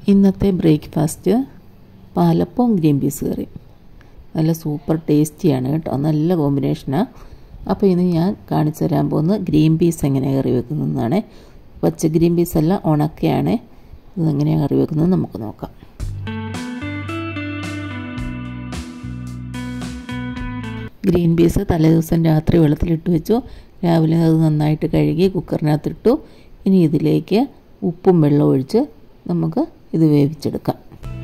ഇന്നത്തെ ബ്രേക്ക്ഫാസ്റ്റ് പാലപ്പവും green peas കറി. നല്ല സൂപ്പർ ടേസ്റ്റിയാണ് കേട്ടോ, നല്ല കോമ്പിനേഷനാണ്. അപ്പോൾ ഇന്ന് ഞാൻ കാണിച്ചു തരാൻ പോകുന്നത് ഗ്രീൻ പീസ് എങ്ങനെ കറി വെക്കുന്നതെന്നാണ്. പച്ച ഗ്രീൻ പീസ് അല്ല, ഉണക്കയാണ്. ഇതെങ്ങനെയാണ് കറി വെക്കുന്നത് നമുക്ക് നോക്കാം. ഗ്രീൻ പീസ് തലേദിവസം രാത്രി വെള്ളത്തിലിട്ട് വെച്ചു. രാവിലെ അത് നന്നായിട്ട് കഴുകി കുക്കറിനകത്തിട്ടു. ഇനി ഇതിലേക്ക് ഉപ്പും വെള്ളവും ഒഴിച്ച് നമുക്ക് ഇത് വേവിച്ചെടുക്കാം.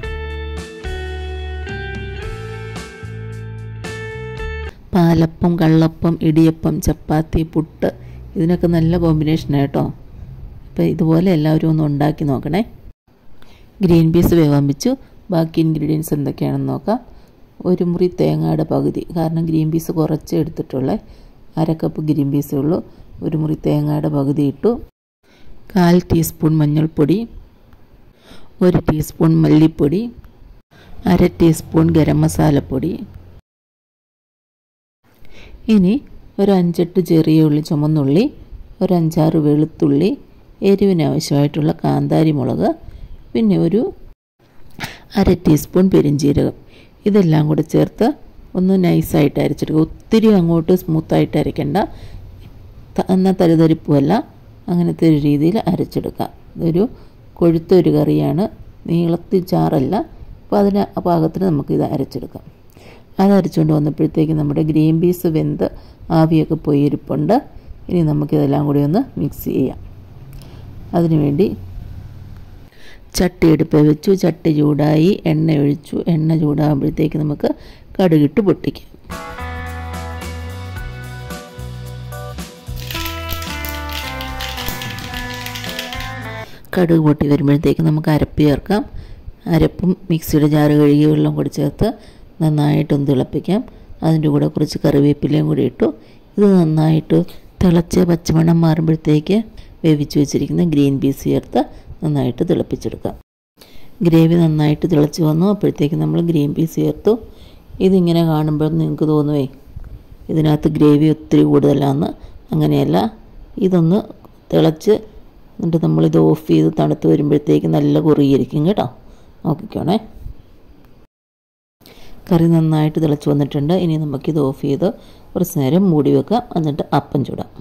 പാലപ്പം, കള്ളപ്പം, ഇടിയപ്പം, ചപ്പാത്തി, പുട്ട്, ഇതിനൊക്കെ നല്ല കോമ്പിനേഷനാണ് കേട്ടോ. അപ്പോൾ ഇതുപോലെ എല്ലാവരും ഒന്ന് ഉണ്ടാക്കി നോക്കണേ. ഗ്രീൻ പീസ് വേവാൻ വെച്ചു. ബാക്കി ഇൻഗ്രീഡിയൻസ് എന്തൊക്കെയാണെന്ന് നോക്കാം. ഒരു മുറി തേങ്ങയുടെ പകുതി, കാരണം ഗ്രീൻ പീസ് കുറച്ച് എടുത്തിട്ടുള്ളേ, 1/2 കപ്പ് ഗ്രീൻ പീസേ ഉള്ളൂ. ഒരു മുറി തേങ്ങയുടെ പകുതി ഇട്ടു. 1/4 ടീസ്പൂൺ മഞ്ഞൾപ്പൊടി, 1 ടീസ്പൂൺ മല്ലിപ്പൊടി, 1/2 ടീസ്പൂൺ ഗരം മസാലപ്പൊടി. ഇനി ഒരു 5-8 ചെറിയ ഉള്ളി, ചുമന്നുള്ളി, ഒരു 5-6 വെളുത്തുള്ളി, എരിവിന് ആവശ്യമായിട്ടുള്ള കാന്താരി മുളക്, പിന്നെ ഒരു 1/2 ടീസ്പൂൺ പെരിഞ്ജീരകം. ഇതെല്ലാം കൂടെ ചേർത്ത് ഒന്ന് നൈസായിട്ട് അരച്ചെടുക്കുക. ഒത്തിരി അങ്ങോട്ട് സ്മൂത്തായിട്ട് അരയ്ക്കേണ്ട, എന്നാൽ തരിതരിപ്പുമല്ല, അങ്ങനത്തെ ഒരു രീതിയിൽ അരച്ചെടുക്കുക. ഇതൊരു കൊഴുത്തൊരു കറിയാണ്, നീളത്തിൽ ചാറല്ല. അപ്പോൾ ആ പാകത്തിന് നമുക്കിത് അരച്ചെടുക്കാം. അത് അരച്ചുകൊണ്ട് വന്നപ്പോഴത്തേക്ക് നമ്മുടെ ഗ്രീൻ പീസ് വെന്ത് ആവിയൊക്കെ പോയി ഇരിപ്പുണ്ട്. ഇനി നമുക്കിതെല്ലാം കൂടി ഒന്ന് മിക്സ് ചെയ്യാം. അതിനുവേണ്ടി ചട്ടി അടുപ്പിൽ വെച്ചു. ചട്ടി ചൂടായി, എണ്ണ ഒഴിച്ചു. എണ്ണ ചൂടാകുമ്പോഴത്തേക്ക് നമുക്ക് കടുകിട്ട് പൊട്ടിക്കാം. കടുക് പൊട്ടി വരുമ്പോഴത്തേക്ക് നമുക്ക് അരപ്പ് ചേർക്കാം. അരപ്പും മിക്സിയുടെ ജാറ് കഴുകി വെള്ളം കൂടി ചേർത്ത് നന്നായിട്ടൊന്ന് തിളപ്പിക്കാം. അതിൻ്റെ കൂടെ കുറച്ച് കറിവേപ്പിലയും കൂടി ഇട്ടു. ഇത് നന്നായിട്ട് തിളച്ച് പച്ചമണം മാറുമ്പോഴത്തേക്ക് വേവിച്ച് വെച്ചിരിക്കുന്ന ഗ്രീൻ പീസ് ചേർത്ത് നന്നായിട്ട് തിളപ്പിച്ചെടുക്കാം. ഗ്രേവി നന്നായിട്ട് തിളച്ച് വന്നു. അപ്പോഴത്തേക്ക് നമ്മൾ ഗ്രീൻ പീസ് ചേർത്തു. ഇതിങ്ങനെ കാണുമ്പോൾ നിങ്ങൾക്ക് തോന്നുവേ ഇതിനകത്ത് ഗ്രേവി ഒത്തിരി കൂടുതലാണെന്ന്. അങ്ങനെയല്ല, ഇതൊന്ന് തിളച്ച് എന്നിട്ട് നമ്മളിത് ഓഫ് ചെയ്ത് തണുത്ത് വരുമ്പോഴത്തേക്ക് നല്ല കുറുകിയിരിക്കും കേട്ടോ. നോക്കിക്കോണേ. കറി നന്നായിട്ട് തിളച്ച് വന്നിട്ടുണ്ട്. ഇനി നമുക്കിത് ഓഫ് ചെയ്ത് കുറച്ച് നേരം മൂടി വെക്കാം. എന്നിട്ട് അപ്പം ചൂടാം.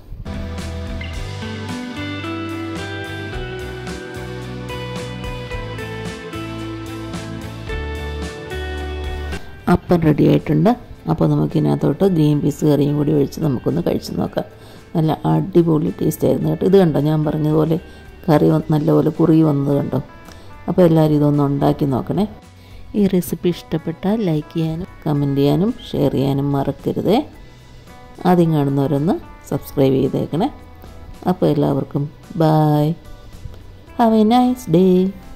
അപ്പം റെഡി ആയിട്ടുണ്ട്. അപ്പോൾ നമുക്കിതിനകത്തോട്ട് ഗ്രീൻ പീസ് കറിയും കൂടി ഒഴിച്ച് നമുക്കൊന്ന് കഴിച്ച് നോക്കാം. നല്ല അടിപൊളി ടേസ്റ്റ് ആയിരുന്നു കേട്ടോ. ഇത് കണ്ടോ, ഞാൻ പറഞ്ഞതുപോലെ കറി നല്ലപോലെ കുറുകി വന്നത് കണ്ടോ. അപ്പോൾ എല്ലാവരും ഇതൊന്ന് ഉണ്ടാക്കി നോക്കണേ. ഈ റെസിപ്പി ഇഷ്ടപ്പെട്ടാൽ ലൈക്ക് ചെയ്യാനും കമൻറ്റ് ചെയ്യാനും ഷെയർ ചെയ്യാനും മറക്കരുതേ. ആദ്യം കാണുന്നവരൊന്ന് സബ്സ്ക്രൈബ് ചെയ്തേക്കണേ. അപ്പോൾ എല്ലാവർക്കും bye, have a nice day.